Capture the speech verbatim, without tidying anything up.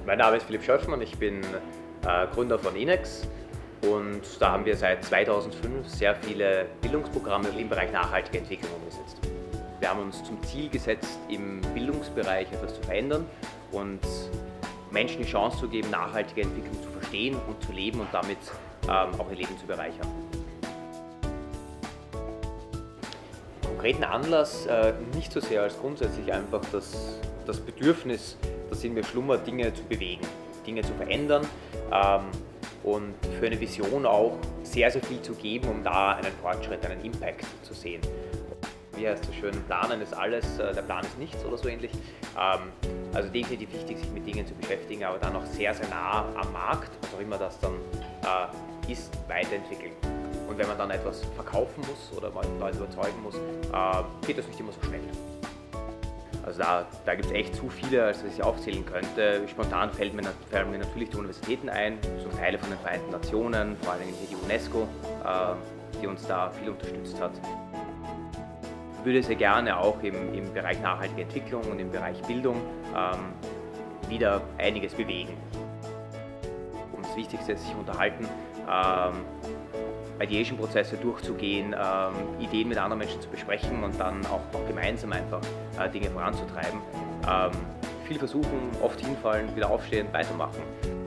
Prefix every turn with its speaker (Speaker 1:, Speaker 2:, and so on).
Speaker 1: Mein Name ist Philipp Schöffmann, ich bin äh, Gründer von Inex und da haben wir seit zweitausendfünf sehr viele Bildungsprogramme im Bereich nachhaltige Entwicklung umgesetzt. Wir haben uns zum Ziel gesetzt, im Bildungsbereich etwas zu verändern und Menschen die Chance zu geben, nachhaltige Entwicklung zu verstehen und zu leben und damit ähm, auch ihr Leben zu bereichern. Konkreten Anlass äh, nicht so sehr als grundsätzlich einfach das, das Bedürfnis, das in mir schlummert, Dinge zu bewegen, Dinge zu verändern ähm, und für eine Vision auch sehr, sehr viel zu geben, um da einen Fortschritt, einen Impact zu sehen. Wie heißt es so schön, Planen ist alles, äh, der Plan ist nichts oder so ähnlich. Ähm, also definitiv wichtig, sich mit Dingen zu beschäftigen, aber dann auch sehr, sehr nah am Markt, was auch immer das dann äh, ist, weiterentwickeln. Und wenn man dann etwas verkaufen muss oder mal Leute überzeugen muss, äh, geht das nicht immer so schnell. Also da, da gibt es echt zu viele, als dass ich aufzählen könnte. Spontan fällt mir, fallen mir natürlich die Universitäten ein, so Teile von den Vereinten Nationen, vor allem hier die UNESCO, äh, die uns da viel unterstützt hat. Ich würde sehr gerne auch im, im Bereich nachhaltige Entwicklung und im Bereich Bildung ähm, wieder einiges bewegen. Um das Wichtigste ist, sich unterhalten, ähm, Ideation-Prozesse durchzugehen, ähm, Ideen mit anderen Menschen zu besprechen und dann auch, auch gemeinsam einfach äh, Dinge voranzutreiben. Ähm, viel versuchen, oft hinfallen, wieder aufstehen, weitermachen.